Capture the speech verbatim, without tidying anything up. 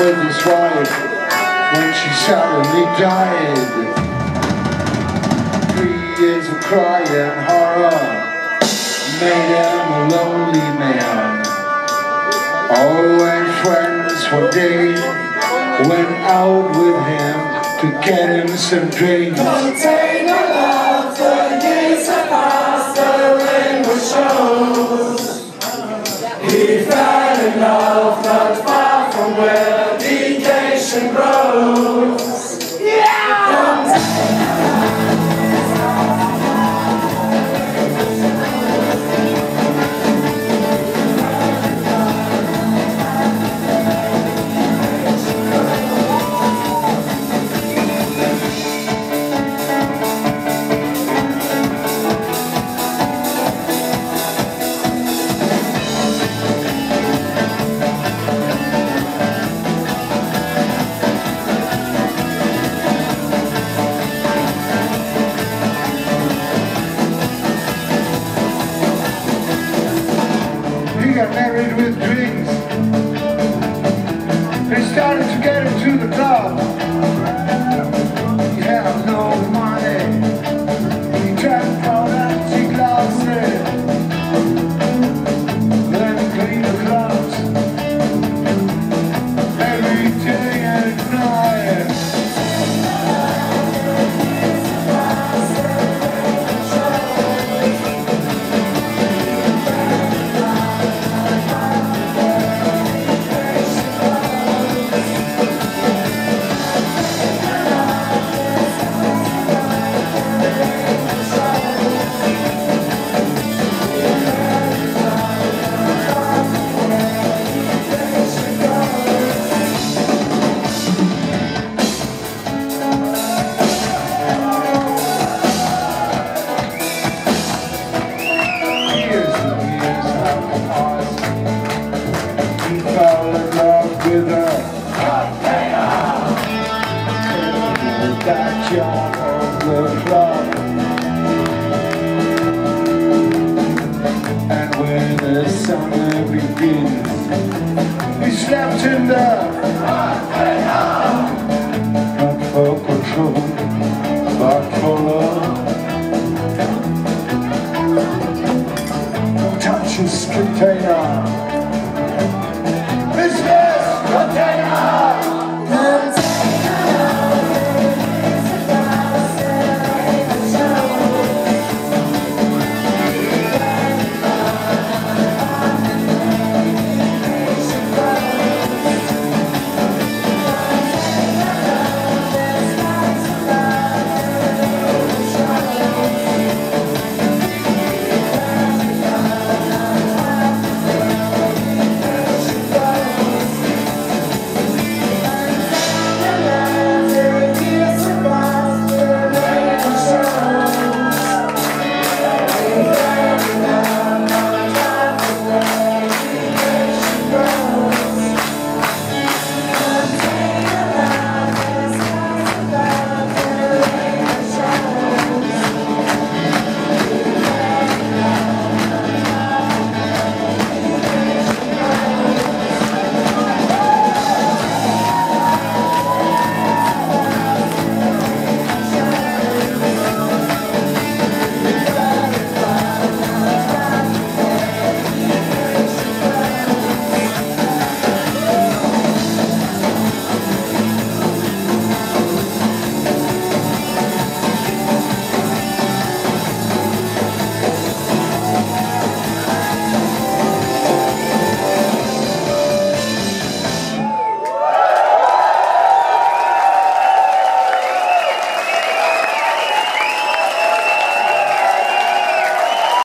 with his wife when she suddenly died. Three years of crying horror made him a lonely man. All his friends one day went out with him to get him some drinks. Container love, the years have passed, the rain was shows. He fell in love not far from where vacation grows. Yeah! He got married with drinks. They started to get into the club. He had no money. He drank out empty glasses. Then cleaned the clubs every day and night. With a that job of the club, and when the summer begins, he slept in the